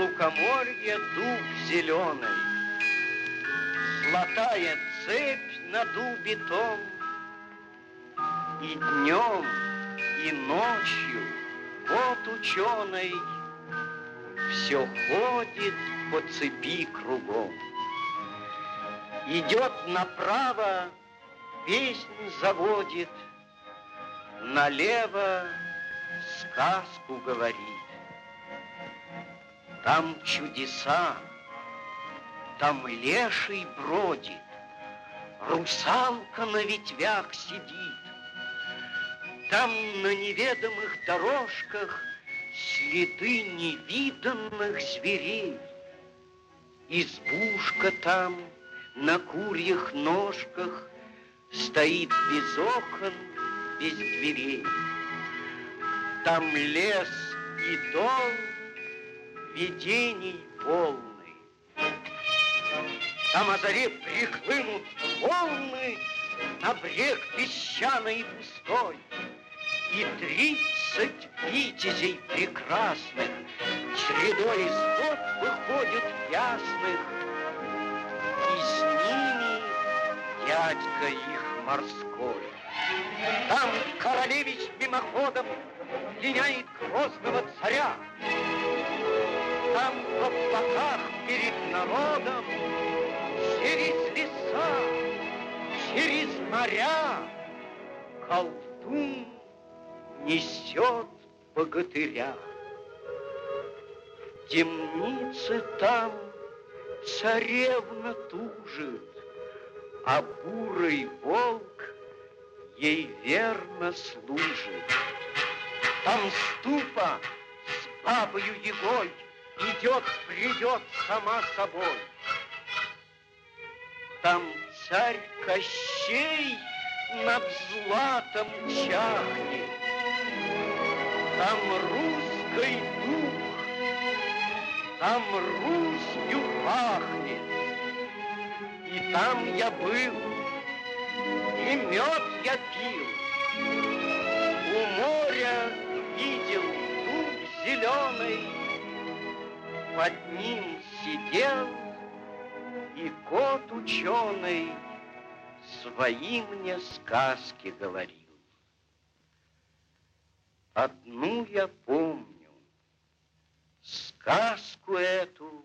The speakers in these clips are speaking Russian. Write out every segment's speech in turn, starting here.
лукоморья дуб зеленый, золотая цепь на дубе том, и днем, и ночью кот ученый все ходит по цепи кругом. Идет направо, песнь заводит, налево сказку говорит. Там чудеса, там леший бродит, русалка на ветвях сидит. Там на неведомых дорожках следы невиданных зверей. Избушка там на курьих ножках стоит без окон, без дверей. Там лес и дом видений полны. Там о заре прихлынут волны на брег песчаный и пустой. И 30 витязей прекрасных чередой из вод выходят ясных, и с ними дядька их морской. Там королевич мимоходом пленяет грозного царя. Там в облаках перед народом через леса, через моря колдун несет богатыря. В темнице там царевна тужит, а бурый волк ей верно служит. Там ступа с бабою Егой идет-придет сама собой. Там царь Кощей над златом чахнет. Там русский дух, там Русью пахнет. И там я был, и мед я пил. У моря видел дуб зеленый, под ним сидел и кот ученый свои мне сказки говорил. Одну я помню, сказку эту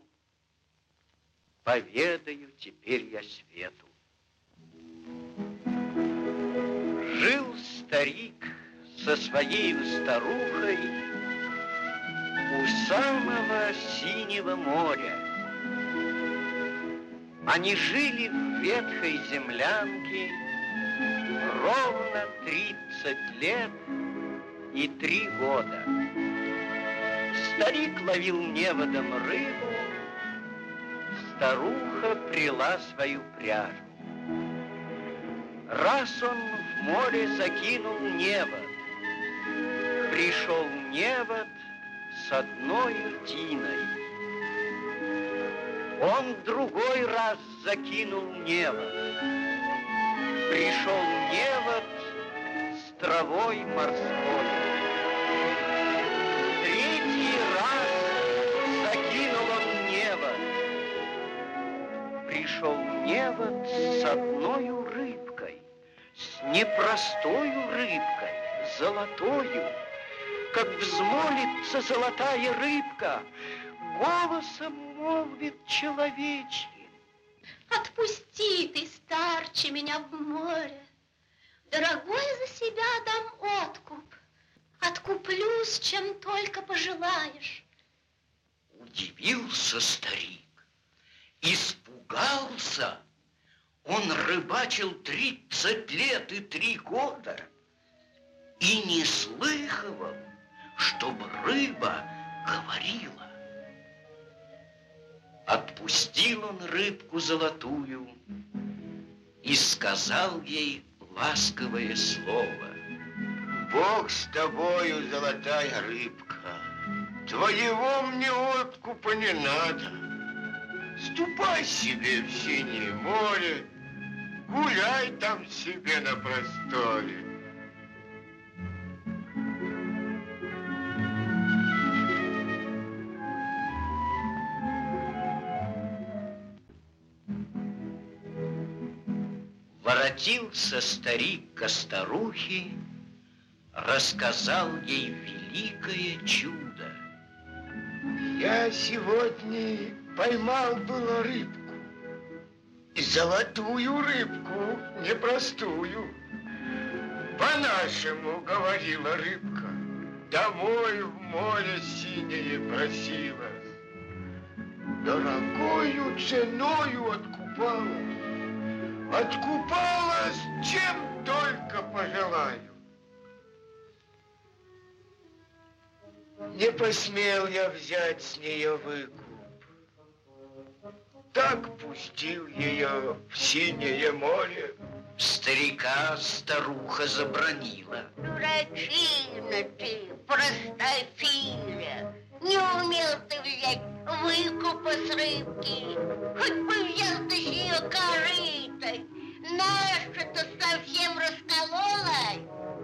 поведаю теперь я свету. Жил старик со своей старухой у самого синего моря. Они жили в ветхой землянке ровно 30 лет и 3 года. Старик ловил неводом рыбу, старуха пряла свою пряжу. Раз он в море закинул невод, пришел невод с одной тиной. Он другой раз закинул невод, пришел невод с травой морской. Третий раз закинул он невод, пришел невод с одною рыбкой, с непростою рыбкой, золотою. Как взмолится золотая рыбка, голосом молвит человечьим: отпусти ты, старче, меня в море, дорогой, за себя дам откуп, откуплюсь, чем только пожелаешь. Удивился старик, испугался. Он рыбачил 30 лет и 3 года и не слыхивал, чтобы рыба говорила. Отпустил он рыбку золотую и сказал ей ласковое слово: Бог с тобою, золотая рыбка, твоего мне откупа не надо. Ступай себе в синее море, гуляй там себе на просторе. Воротился старик ко старухе, рассказал ей великое чудо. Я сегодня поймал было рыбку. Золотую рыбку, непростую. По-нашему, говорила рыбка, домой в море синее просила. Дорогою ценою откупалась. Откупалась, чем только пожелаю. Не посмел я взять с нее выкуп. Так пустил ее в синее море. Старика старуха забранила. Дурачина ты, простофиля, не умел ты взять выкупа с рыбки, хоть бы взял ты с нее корытой, наша-то совсем раскололась.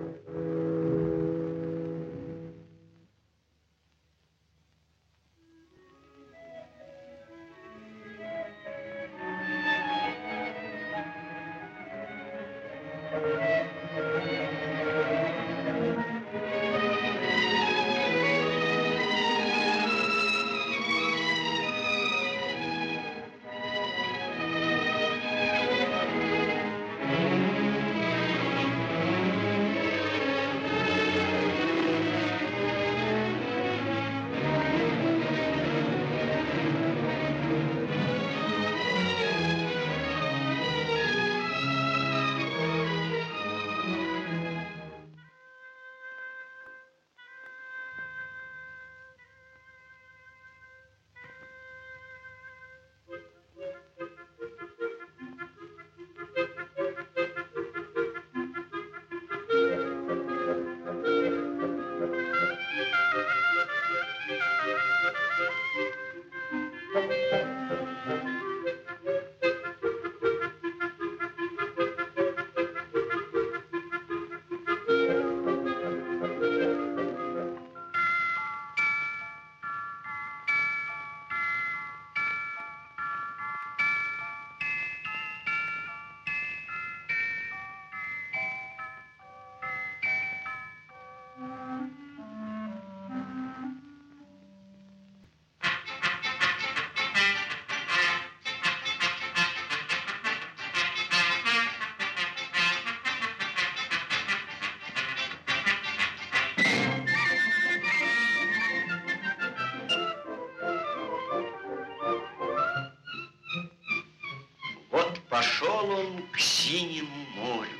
Пошел он к синему морю.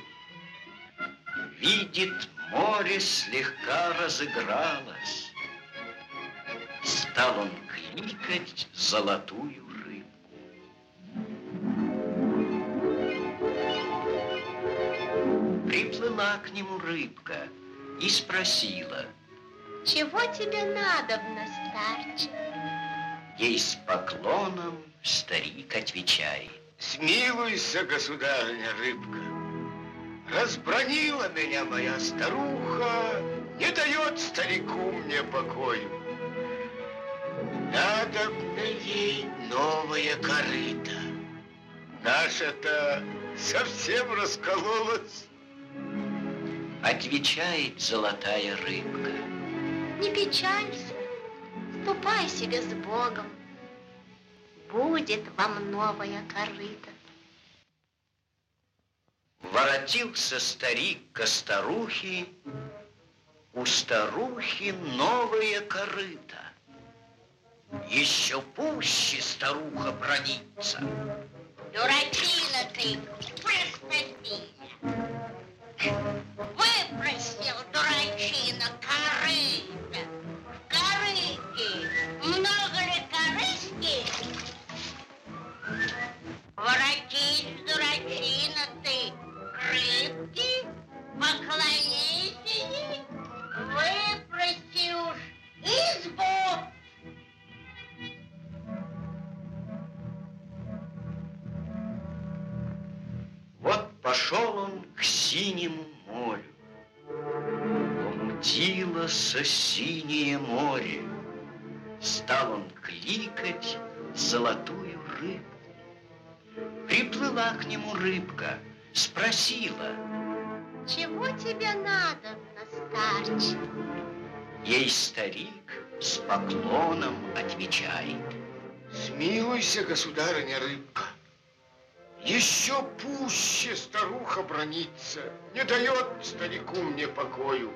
Видит, море слегка разыгралось. Стал он кликать золотую рыбку. Приплыла к нему рыбка и спросила: чего тебе надобно, старче? Ей с поклоном старик отвечает: смилуйся, государыня рыбка. Разбранила меня моя старуха, не дает старику мне покою. Надобно ей новое корыто. Наша-то совсем раскололась. Отвечает золотая рыбка: не печалься, ступай себе с Богом. Будет вам новая корыта. Воротился старик ко старухе, у старухи новое корыто. Еще пуще старуха бранится. Дурачина ты, простофиля. Выпросил, дурачина, корыто. В корыте много ли корыски? Воротись, дурачина ты, к рыбке, поклонись ей, выпроси уж избу. Вот пошел он к синему морю. Помутилось синее море. Стал он кликать золотую рыбку. Приплыла к нему рыбка спросила. Чего тебе надо, старче? Ей старик с поклоном отвечает. Смилуйся, государыня рыбка. Еще пуще старуха бронится, не дает старику мне покою.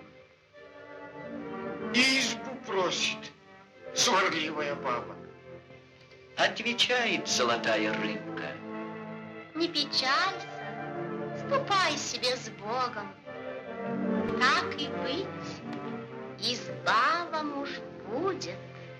Избу просит сварливая баба. Отвечает золотая рыбка. Не печалься, ступай себе с Богом. Так и быть, изба вам уж будет.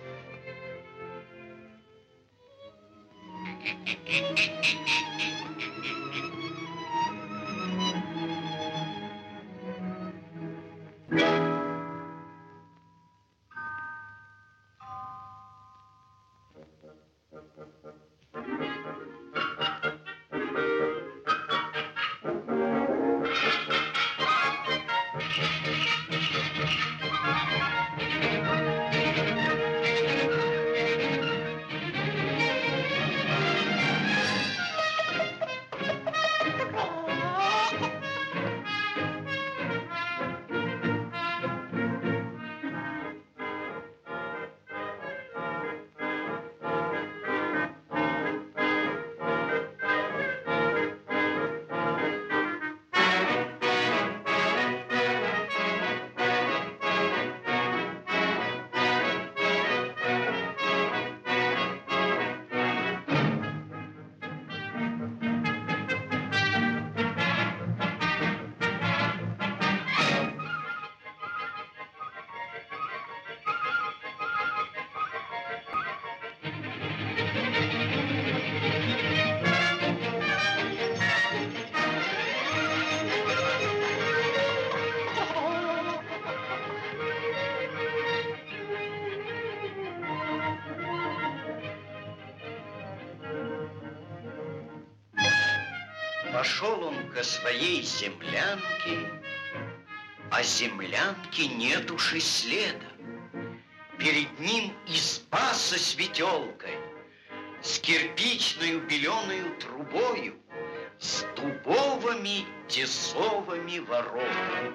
Пошел он ко своей землянке, а землянки нет уж и следа. Перед ним изба со светелкой, с кирпичную беленую трубою, с дубовыми тесовыми воротами.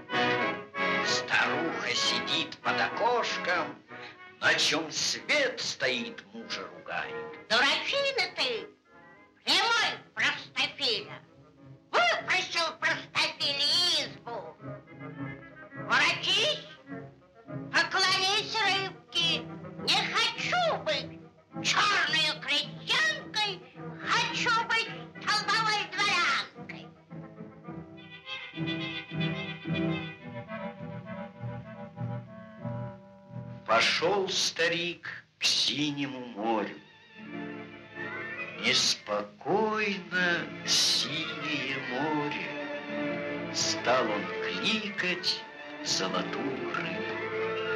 Старуха сидит под окошком, на чем свет стоит, мужа ругает. Дурачина ты, прямой простофиля. Выпросил простофиле избу. Воротись, поклонись рыбке. Не хочу быть черной крестьянкой, хочу быть столбовой дворянкой. Пошел старик к синему морю. Неспокойно синее море. Стал он кликать золотую рыбку.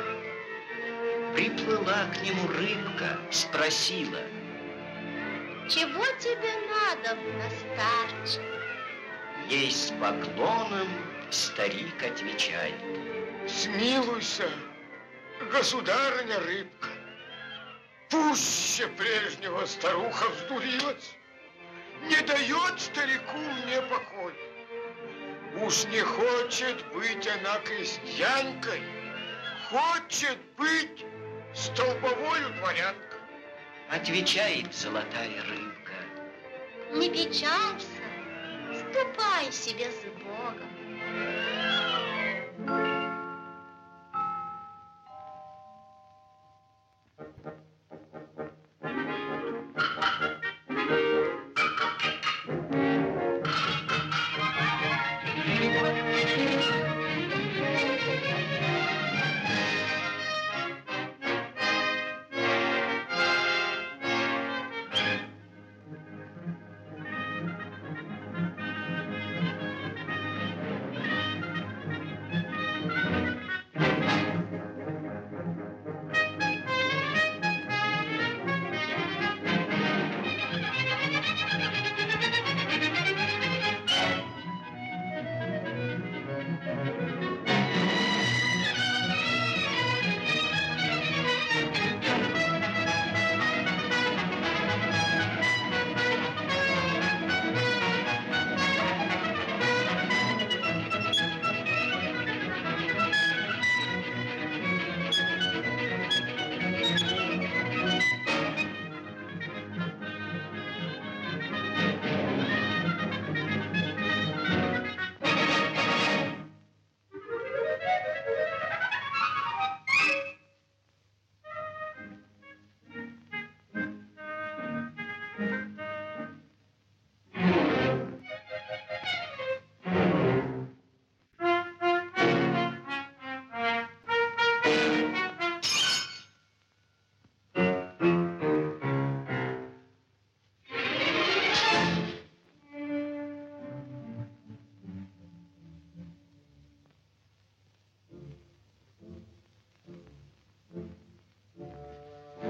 Приплыла к нему рыбка, спросила. Чего тебе надо, старче? Ей с поклоном старик отвечает. Смилуйся, государыня рыбка. Пуще прежнего старуха вздурилась, не дает старику мне покоя. Уж не хочет быть она крестьянкой, хочет быть столбовою дворянкой. Отвечает золотая рыбка. Не печалься, ступай себе с Богом.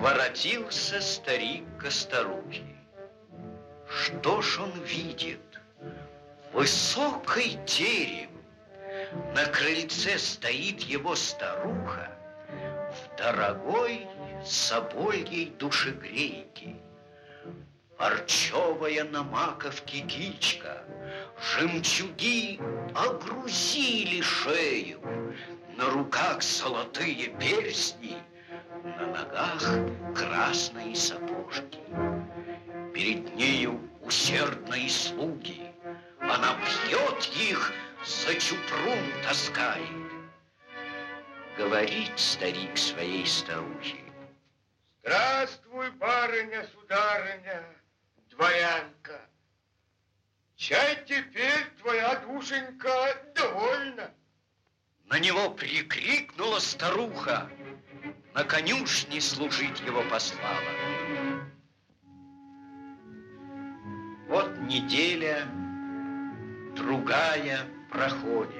Воротился старик ко старухе. Что ж он видит? Высокий терем. На крыльце стоит его старуха в дорогой собольей душегрейке. Парчевая на маковке кичка, жемчуги огрузили шею, на руках золотые перстни, на ногах красные сапожки. Перед нею усердные слуги, она бьет их, за чупрун таскает. Говорит старик своей старухе: здравствуй, барыня, сударыня, дворянка. Чай теперь твоя душенька довольна. На него прикрикнула старуха, на конюшне служить его послала. Вот неделя, другая проходит.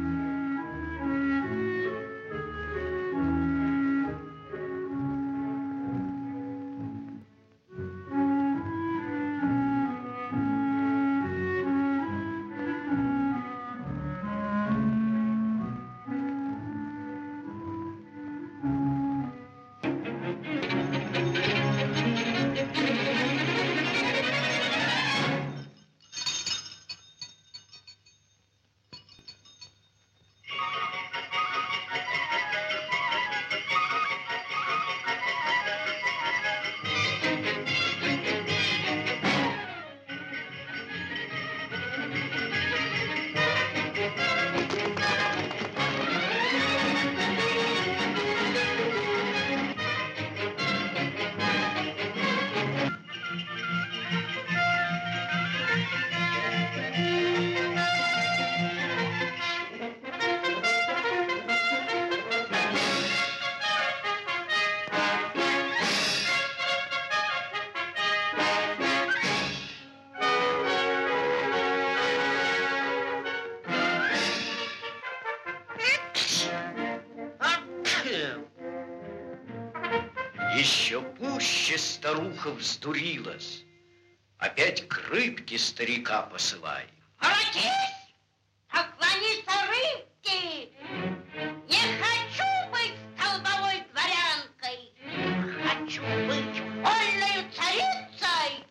Еще пуще старуха вздурилась. Опять к рыбке старика посылай. Воротись! Поклониться рыбке! Не хочу быть столбовой дворянкой! Хочу быть вольною царицей!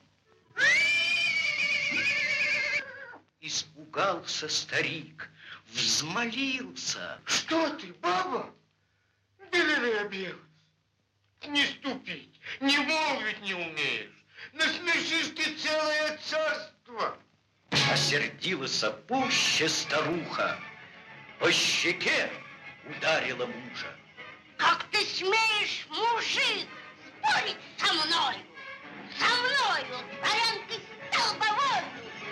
Испугался старик, взмолился. Что ты, баба? Белевая белость. Не ступить, не молвить не умеешь. Насмешишь ты целое царство. Осердилась пуще старуха, по щеке ударила мужа. Как ты смеешь, мужик, спорить со мною? Со мною, дворянкой столбовой!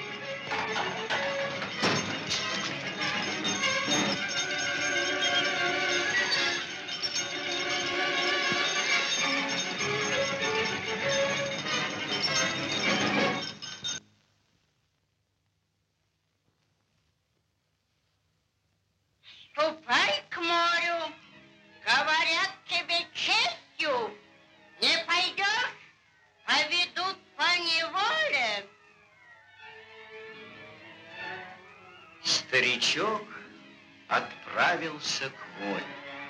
Ступай к морю, говорят тебе честью, не пойдешь, поведут по неволе. Старичок отправился к морю.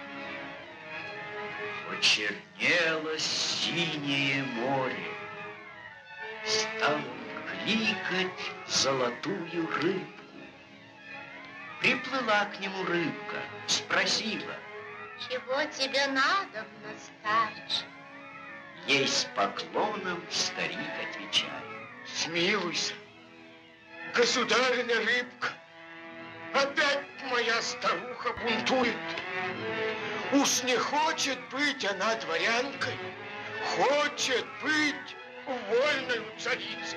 Почернело синее море, стал кликать золотую рыбку. Приплыла к нему рыбка, спросила: Чего тебе надобно, старче? ей с поклоном старик отвечает: Смилуйся, государыня рыбка, опять моя старуха бунтует. Уж не хочет быть она дворянкой, хочет быть вольною царицей.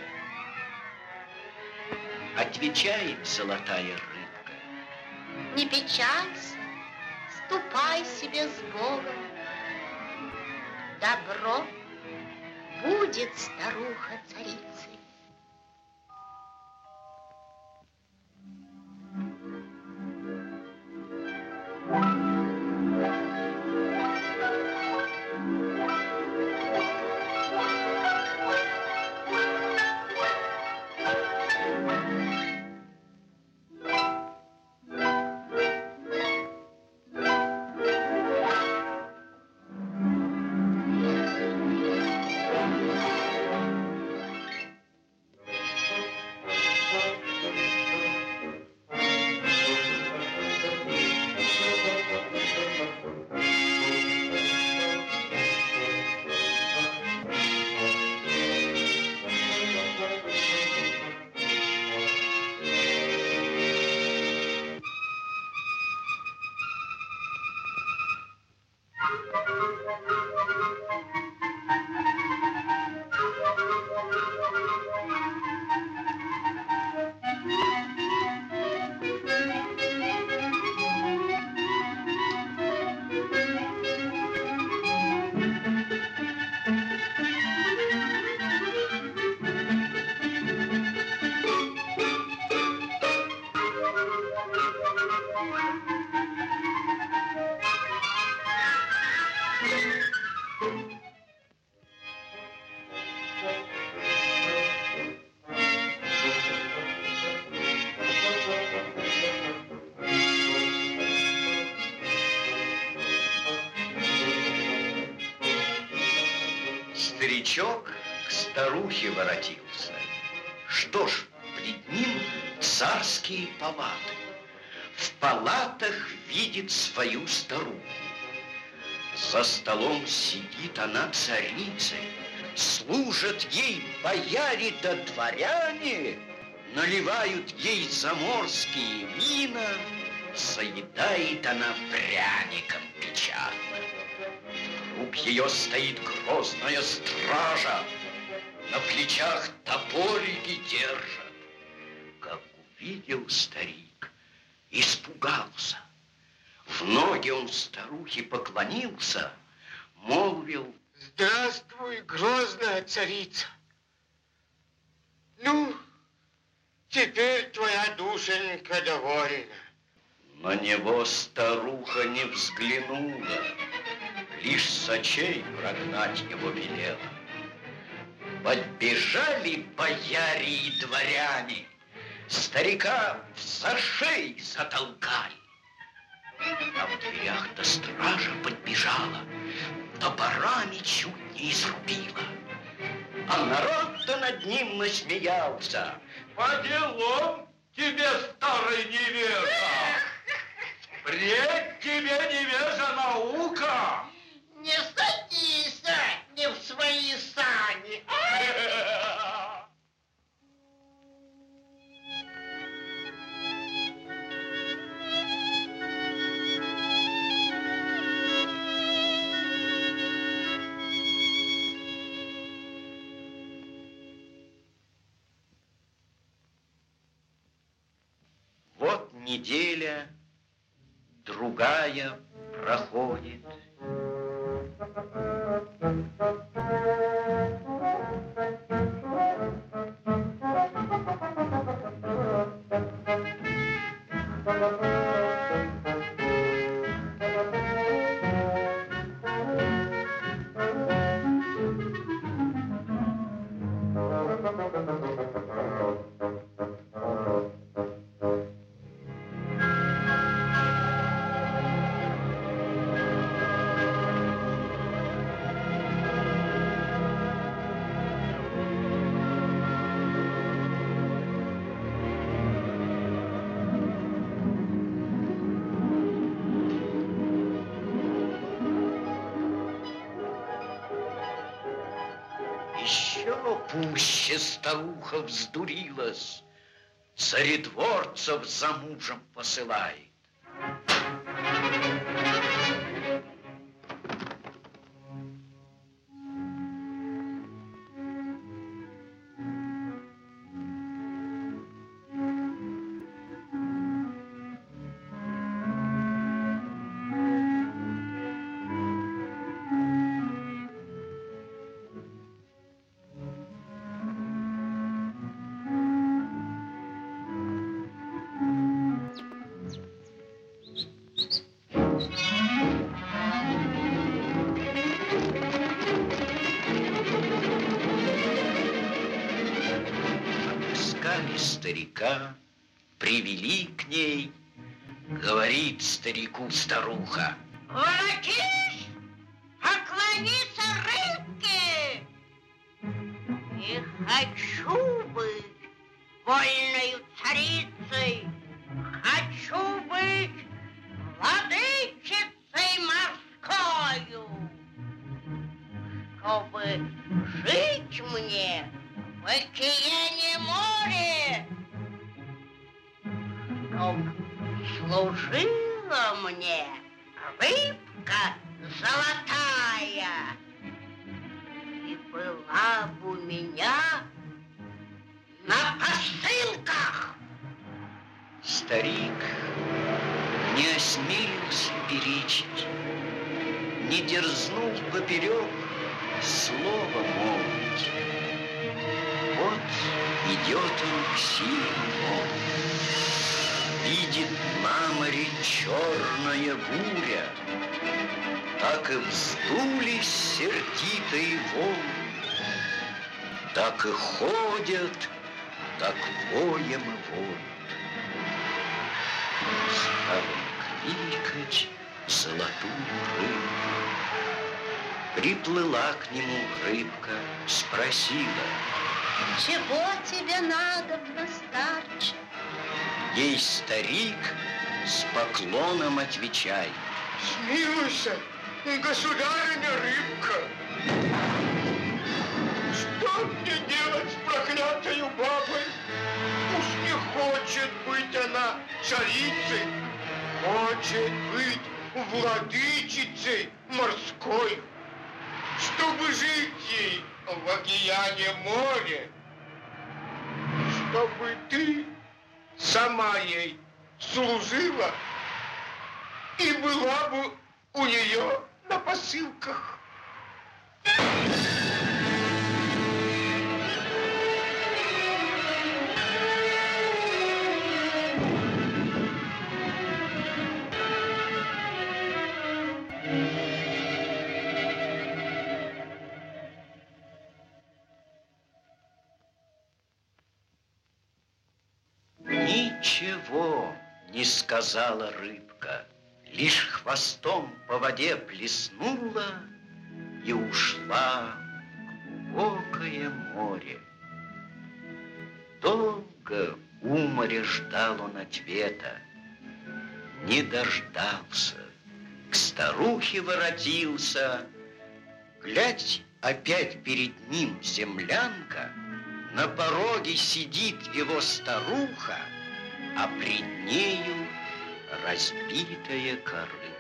Отвечает золотая рыбка: Не печалься, ступай себе с Богом. Добро будет старуха царицей. старичок к старухе воротился. Что ж, пред ним царские палаты. В палатах видит свою старуху. За столом сидит она царицей. Служат ей бояре да дворяне, наливают ей заморские вина, заедает она пряником печатным. Вокруг ее стоит грозная стража, на плечах топорики держат. Как увидел старик, испугался. В ноги он старухе поклонился, молвил: здравствуй, грозная царица. Ну, теперь твоя душенька довольна. На него старуха не взглянула, лишь с очей прогнать его велела. Подбежали бояре и дворяне, старика за шеи затолкали. А в дверях-то стража подбежала, топорами чуть не изрубила. А народ-то над ним насмеялся. По делам тебе, старый невежа! Пред тебе, невежа, наука! Не садись не в свои сани. Вот неделя, другая проходит. Еще пуще старуха вздурилась, царедворцев за мужем посылает. Отыскали старика, привели к ней, говорит старику старуха: Воротись, поклониться рыбке. Не хочу быть вольною царицей, хочу быть владычицей морскою, чтобы жить мне в океане море, чтоб служила мне рыбка золотая и была б у меня на посылках. Старик не осмелился перечить, не дерзнул поперек слова молвить. Вот идет он к синему морю, видит на море черная буря, так и вздулись сердитые волны, так и ходят, так воем и воют. Стал кликать золотую рыбу. Приплыла к нему рыбка, спросила: чего тебе надобно, старче? Ей старик с поклоном отвечай: Смилуйся, государыня рыбка. Что мне делать с проклятою бабой? Уж не хочет быть она царицей, хочет быть владычицей морской, чтобы жить ей в океане море, чтобы ты сама ей служила и была бы у нее на посылках. Ничего не сказала рыбка, лишь хвостом по воде плеснула и ушла в глубокое море. Долго у моря ждал он ответа, не дождался, к старухе воротился. Глядь, опять перед ним землянка, на пороге сидит его старуха, а пред нею разбитая корыто.